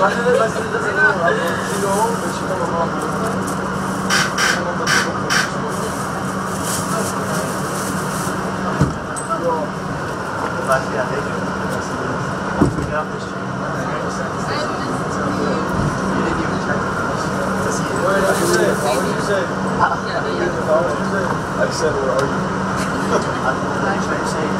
I said, where are you? I'm trying to say,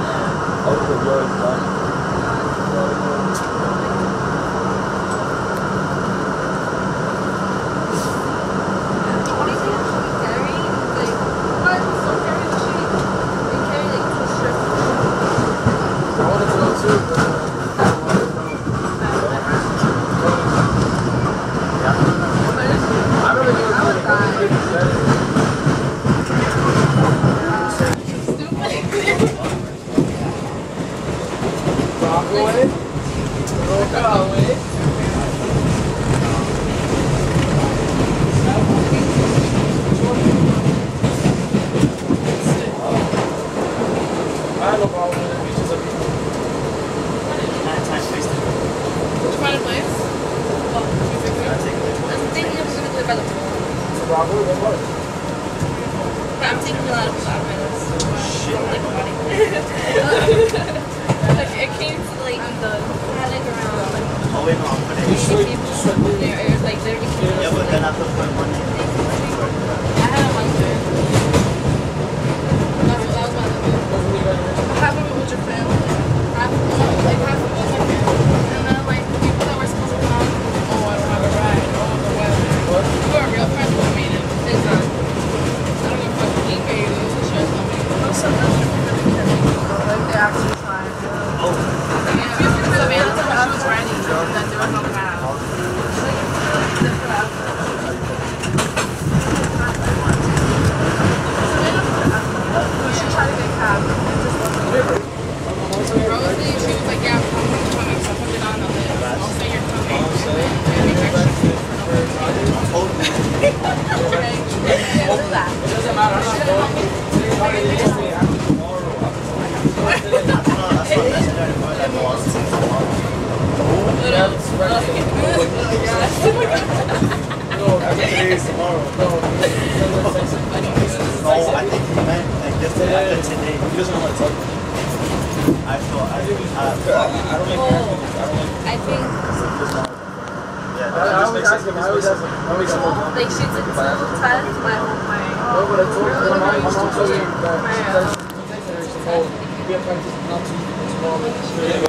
I'm taking a lot of minutes. Shit. Like, it came to like the panic around like. Oh wait, no, I'm putting it. It was like 30 kilos. Yeah, but then I put one in. I had a monster. That was my limit. Half of it was your family. Half of it was my family. And then like people that were supposed to come, oh I don't have a ride, oh the weather. You are real friends with me. It's not. I don't give a fuck if you pay you to share something. Sometimes you can really care. Like they actually tried. Oh. Yeah. So man, that's how she was riding. That there was no path. She tried to get a cab. Rosie, she was like, yeah, I'm coming. So I put it on the list. I'll say you're coming. And make sure she's It doesn't matter. I'm not going. Tomorrow. No, I think he meant like yesterday after today. He doesn't know what to talk about. I thought I don't I think. Yeah, I always ask him. Like she's a test. My but I told her, my mom told me that we have practice not to tomorrow.